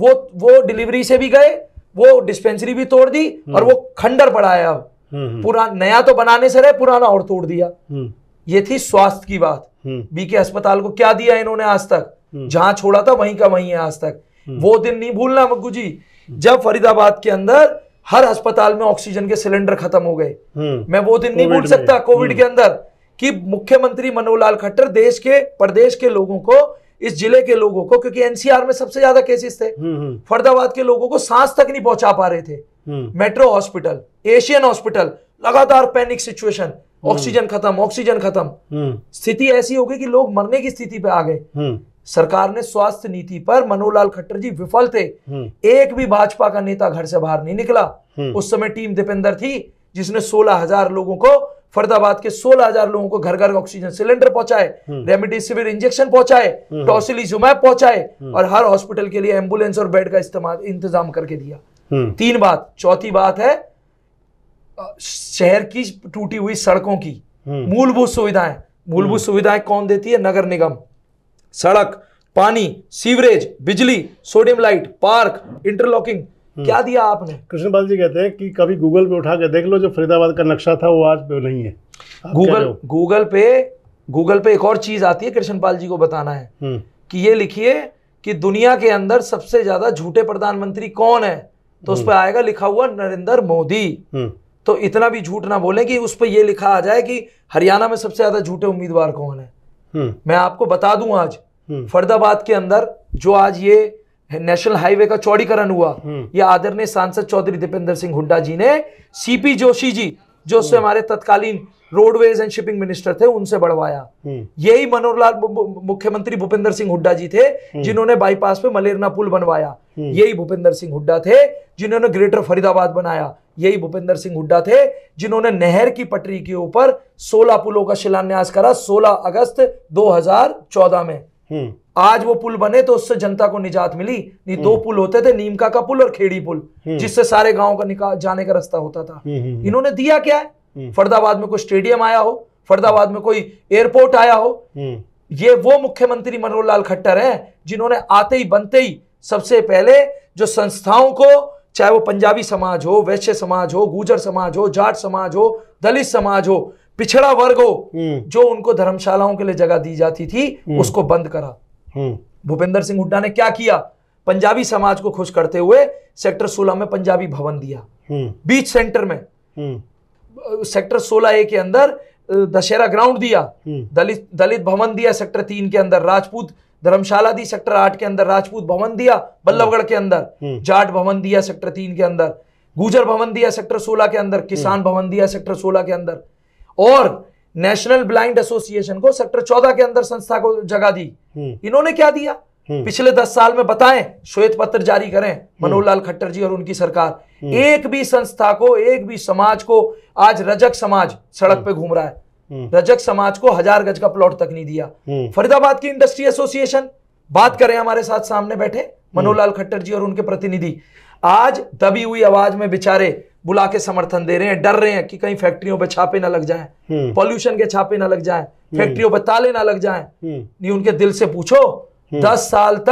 वो डिलीवरी से भी गए, वो डिस्पेंसरी भी तोड़ दी और वो खंडर पड़ा है अब। पुराना नया तो बनाने से रहे, पुराना और तोड़ दिया। ये थी स्वास्थ्य की बात। बीके अस्पताल को क्या दिया इन्होंने आज तक? जहां छोड़ा था वहीं का वहीं है आज तक। वो दिन नहीं भूलना मग्गू जी, जब फरीदाबाद के अंदर हर अस्पताल में ऑक्सीजन के सिलेंडर खत्म हो गए। मैं वो दिन नहीं भूल सकता कोविड के अंदर कि मुख्यमंत्री मनोहर लाल खट्टर देश के प्रदेश के लोगों को, इस जिले के लोगों को, क्योंकि एनसीआर में सबसे ज्यादा केसेस थे, फरीदाबाद के लोगों को सांस तक नहीं पहुंचा पा रहे थे। मेट्रो हॉस्पिटल, एशियन हॉस्पिटल, लगातार पैनिक सिचुएशन, ऑक्सीजन खत्म, ऑक्सीजन खत्म। स्थिति ऐसी हो गई कि लोग मरने की स्थिति पे आ गए। सरकार ने स्वास्थ्य नीति पर मनोहर लाल खट्टर जी विफल थे। एक भी भाजपा का नेता घर से बाहर नहीं निकला। उस समय टीम दीपेंद्र थी जिसने 16,000 लोगों को, फरीदाबाद के 16,000 लोगों को घर घर ऑक्सीजन सिलेंडर पहुंचाए, रेमडेसिविर इंजेक्शन पहुंचाए, टॉसिलिजुमैब पहुंचाए और हर हॉस्पिटल के लिए एम्बुलेंस और बेड का इंतजाम करके दिया। 3 बात। चौथी बात है शहर की टूटी हुई सड़कों की मूलभूत सुविधाएं। मूलभूत सुविधाएं कौन देती है? नगर निगम। सड़क, पानी, सीवरेज, बिजली, सोडियम लाइट, पार्क, इंटरलॉकिंग, क्या दिया आपने? कृष्णपाल जी कहते हैं कि कभी गूगल पे उठा के देख लो, जो फरीदाबाद का नक्शा था वो आज पे नहीं है। गूगल पे एक और चीज आती है, कृष्णपाल जी को बताना है कि ये लिखिए कि दुनिया के अंदर सबसे ज्यादा झूठे प्रधानमंत्री कौन है, तो उस पर आएगा लिखा हुआ नरेंद्र मोदी। तो इतना भी झूठ ना बोले कि उस पर यह लिखा आ जाए कि हरियाणा में सबसे ज्यादा झूठे उम्मीदवार कौन है। मैं आपको बता दूं, आज फरीदाबाद के अंदर जो आज ये नेशनल हाईवे का चौड़ीकरण हुआ, यह आदरणीय सांसद चौधरी दीपेंद्र सिंह हुड्डा जी ने सीपी जोशी जी, जो उससे हमारे तत्कालीन रोडवेज एंड शिपिंग मिनिस्टर थे, उनसे बढ़वाया। यही मनोहर लाल मुख्यमंत्री भूपेंद्र सिंह हुड्डा जी थे जिन्होंने बाईपास पे मलेरना पुल बनवाया। यही भूपेंद्र सिंह हुड्डा थे जिन्होंने ग्रेटर फरीदाबाद बनाया। यही भूपेंद्र सिंह हुड्डा थे जिन्होंने नहर की पटरी के ऊपर 16 पुलों का शिलान्यास करा 16 अगस्त 2014 में। आज वो पुल बने तो उससे जनता को निजात मिली। नहीं 2 पुल होते थे, नीमका का पुल और खेड़ी पुल, जिससे सारे गांव का जाने का रास्ता होता था। इन्होंने दिया क्या है? फरीदाबाद में कोई स्टेडियम आया हो, फरीदाबाद में कोई एयरपोर्ट आया हो? ये वो मुख्यमंत्री मनोहर लाल खट्टर हैं जिन्होंने आते ही बनते ही सबसे पहले जो संस्थाओं को, चाहे वो पंजाबी समाज हो, वैश्य समाज हो, गुर्जर समाज हो, जाट समाज हो, दलित समाज हो, पिछड़ा वर्ग हो, जो उनको धर्मशालाओं के लिए जगह दी जाती थी, उसको बंद करा। भूपेंद्र सिंह हुड्डा ने क्या किया? पंजाबी समाज को खुश करते हुए सेक्टर 16 में पंजाबी भवन दिया। बीच सेंटर में सेक्टर 16A के अंदर दशहरा ग्राउंड दिया। दलित भवन दिया सेक्टर 3 के अंदर। राजपूत धर्मशाला दी सेक्टर 8 के अंदर। राजपूत भवन दिया बल्लभगढ़ के अंदर। जाट भवन दिया सेक्टर 3 के अंदर। गुर्जर भवन दिया सेक्टर 16 के अंदर। किसान भवन दिया सेक्टर 16 के अंदर। और नेशनल ब्लाइंड एसोसिएशन को सेक्टर 14 के अंदर संस्था को जगह दी। इन्होंने क्या दिया? पिछले 10 साल में बताएं, श्वेत पत्र जारी करें मनोहर लाल खट्टर जी और उनकी सरकार। एक भी संस्था को, एक भी समाज को, आज रजक समाज सड़क पे घूम रहा है, रजक समाज को 1000 गज का प्लॉट तक नहीं दिया। फरीदाबाद की इंडस्ट्री एसोसिएशन, बात करें हमारे साथ सामने बैठे मनोहर लाल खट्टर जी और उनके प्रतिनिधि, आज दबी हुई आवाज में बेचारे बुला के समर्थन दे रहे हैं, डर रहे हैं कि कहीं फैक्ट्रियों पे छापे ना लग जाएं, पॉल्यूशन के छापे ना लग जाएं, फैक्ट्रियों पे ताले ना लग जाएं। नहीं, उनके दिल से पूछो, 10 साल तक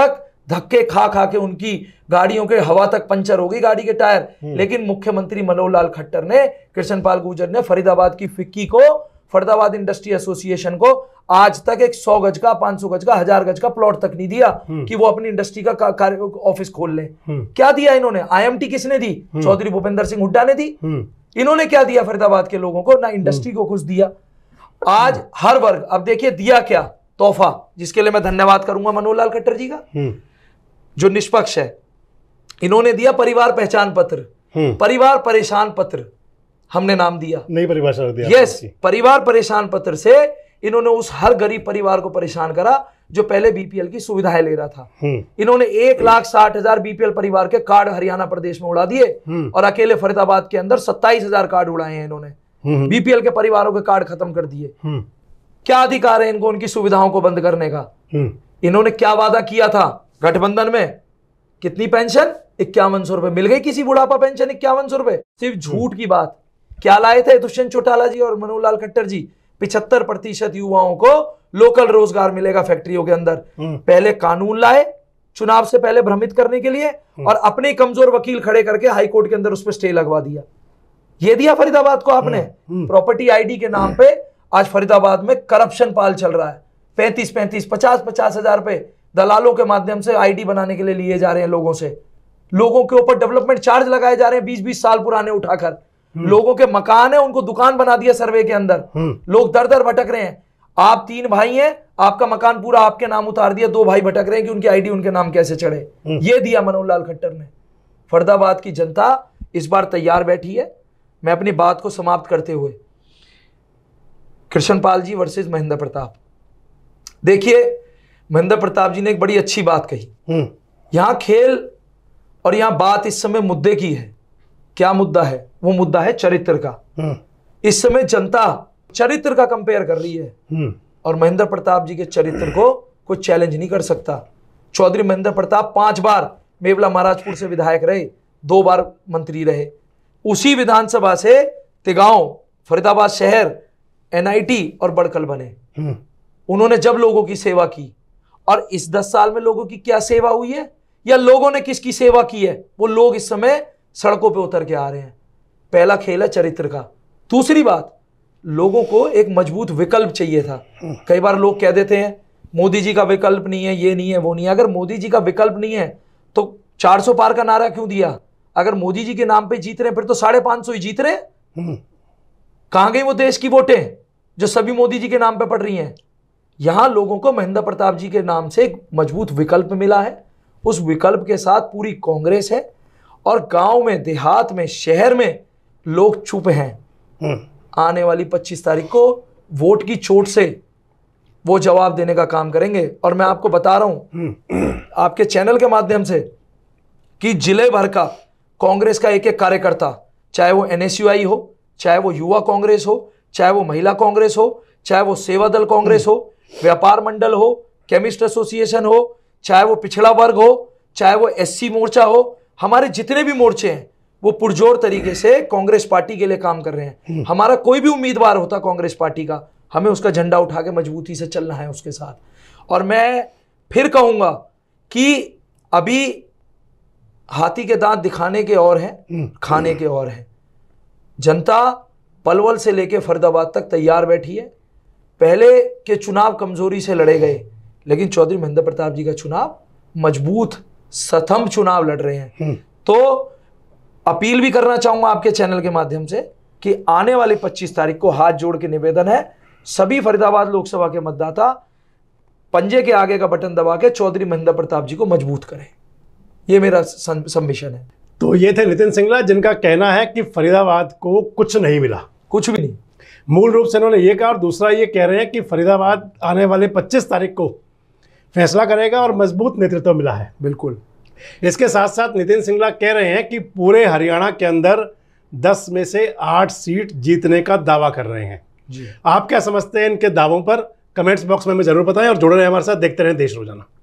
धक्के खा खा के उनकी गाड़ियों के हवा तक पंचर हो गई गाड़ी के टायर, लेकिन मुख्यमंत्री मनोहर लाल खट्टर ने, कृष्णपाल गुर्जर ने फरीदाबाद की फिक्की को, फरीदाबाद इंडस्ट्री एसोसिएशन को आज तक एक 100 गज का, 500 गज का, 1000 गज का प्लॉट तक नहीं दिया कि वो अपनी इंडस्ट्री का ऑफिस खोल ले। क्या दिया इन्होंने? आईएमटी किसने दी? चौधरी भूपेंद्र सिंह हुड्डा ने दी। इन्होंने क्या दिया फरीदाबाद के लोगों को? ना इंडस्ट्री को कुछ दिया। आज हर वर्ग, अब देखिए दिया क्या तोहफा, जिसके लिए मैं धन्यवाद करूंगा मनोहर लाल खट्टर जी का, जो निष्पक्ष है। इन्होंने दिया परिवार पहचान पत्र, परिवार परेशान पत्र हमने नाम दिया, नई परिभाषा दिया। यस, परिवार परेशान पत्र से इन्होंने उस हर गरीब परिवार को परेशान करा जो पहले बीपीएल की सुविधाएं ले रहा था। इन्होंने 1,60,000 बीपीएल परिवार के कार्ड हरियाणा प्रदेश में उड़ा दिए और अकेले फरीदाबाद के अंदर 27,000 कार्ड उड़ाए हैं इन्होंने। बीपीएल के परिवारों के कार्ड खत्म कर दिए। क्या अधिकार है इनको उनकी सुविधाओं को बंद करने का? इन्होंने क्या वादा किया था गठबंधन में? कितनी पेंशन? 5100 रुपए मिल गई। किसी बुढ़ापा पेंशन 5100 रुपए? सिर्फ झूठ की बात। क्या लाए थे दुष्यंत चौटाला जी और मनोहर लाल खट्टर जी? 75% युवाओं को लोकल रोजगार मिलेगा फैक्ट्रियों के अंदर। पहले कानून लाए चुनाव से पहले भ्रमित करने के लिए, और अपने कमजोर वकील खड़े करके हाईकोर्ट के अंदर उस पर स्टे लगवा दिया। ये दिया फरीदाबाद को आपने। प्रॉपर्टी आईडी के नाम पे आज फरीदाबाद में करप्शन पाल चल रहा है। 35-35, 50-50 हजार रुपए दलालों के माध्यम से आईडी बनाने के लिए लिए जा रहे हैं लोगों से। लोगों के ऊपर डेवलपमेंट चार्ज लगाए जा रहे हैं 20-20 साल पुराने उठाकर। लोगों के मकान है उनको दुकान बना दिया सर्वे के अंदर। लोग दर दर भटक रहे हैं। आप 3 भाई हैं, आपका मकान पूरा आपके नाम उतार दिया, 2 भाई भटक रहे हैं कि उनकी आईडी उनके नाम कैसे चढ़े। ये दिया मनोहर लाल खट्टर ने। फरीदाबाद की जनता इस बार तैयार बैठी है। मैं अपनी बात को समाप्त करते हुए, कृष्णपाल जी वर्सेस महेंद्र प्रताप। देखिए, महेंद्र प्रताप जी ने एक बड़ी अच्छी बात कही। यहां खेल और यहां बात इस समय मुद्दे की है। क्या मुद्दा है? वो मुद्दा है चरित्र का। इस समय जनता चरित्र का कंपेयर कर रही है और महेंद्र प्रताप जी के चरित्र को कोई चैलेंज नहीं कर सकता। चौधरी महेंद्र प्रताप 5 बार मेवला महाराजपुर से विधायक रहे, 2 बार मंत्री रहे। उसी विधानसभा से तिगांव, फरीदाबाद शहर, एनआईटी और बड़कल बने। उन्होंने जब लोगों की सेवा की, और इस 10 साल में लोगों की क्या सेवा हुई है या लोगों ने किसकी सेवा की है, वो लोग इस समय सड़कों पे उतर के आ रहे हैं। पहला खेल है चरित्र का। दूसरी बात, लोगों को एक मजबूत विकल्प चाहिए था। कई बार लोग कह देते हैं मोदी जी का विकल्प नहीं है, ये नहीं है, वो नहीं है। अगर मोदी जी का विकल्प नहीं है तो 400 पार का नारा क्यों दिया? अगर मोदी जी के नाम पे जीत रहे हैं फिर तो 550 ही जीत रहे। कहां गई वो देश की वोटें जो सभी मोदी जी के नाम पे पड़ रही हैं? यहां लोगों को महेंद्र प्रताप जी के नाम से एक मजबूत विकल्प मिला है। उस विकल्प के साथ पूरी कांग्रेस है, और गांव में, देहात में, शहर में लोग चुप हैं। आने वाली 25 तारीख को वोट की चोट से वो जवाब देने का काम करेंगे। और मैं आपको बता रहा हूं आपके चैनल के माध्यम से कि जिले भर का कांग्रेस का एक एक कार्यकर्ता, चाहे वो एनएसयूआई हो, चाहे वो युवा कांग्रेस हो, चाहे वो महिला कांग्रेस हो, चाहे वो सेवा दल कांग्रेस हो, व्यापार मंडल हो, केमिस्ट एसोसिएशन हो, चाहे वो पिछड़ा वर्ग हो, चाहे वो एससी मोर्चा हो, हमारे जितने भी मोर्चे हैं वो पुरजोर तरीके से कांग्रेस पार्टी के लिए काम कर रहे हैं। हमारा कोई भी उम्मीदवार होता कांग्रेस पार्टी का, हमें उसका झंडा उठा के मजबूती से चलना है उसके साथ। और मैं फिर कहूंगा कि अभी हाथी के दांत दिखाने के और हैं, खाने के और हैं। जनता पलवल से लेकर फरीदाबाद तक तैयार बैठी है। पहले के चुनाव कमजोरी से लड़े गए, लेकिन चौधरी महेंद्र प्रताप जी का चुनाव मजबूत सथम चुनाव लड़ रहे हैं। तो अपील भी करना चाहूंगा आपके चैनल के माध्यम से कि आने वाली 25 तारीख को हाथ जोड़ के निवेदन है, सभी फरीदाबाद लोकसभा के मतदाता पंजे के आगे का बटन दबा के चौधरी महेंद्र प्रताप जी को मजबूत करें। ये मेरा सबमिशन है। तो ये थे नितिन सिंगला, जिनका कहना है कि फरीदाबाद को कुछ नहीं मिला, कुछ भी नहीं। मूल रूप से उन्होंने ये कहा, और दूसरा ये कह रहे हैं कि फरीदाबाद आने वाले 25 तारीख को फैसला करेगा और मजबूत नेतृत्व मिला है। बिल्कुल। इसके साथ साथ नितिन सिंगला कह रहे हैं कि पूरे हरियाणा के अंदर 10 में से 8 सीट जीतने का दावा कर रहे हैं जी। आप क्या समझते हैं इनके दावों पर? कमेंट्स बॉक्स में हमें जरूर बताएं और जुड़े रहें हमारे साथ। देखते रहें देश रोजाना।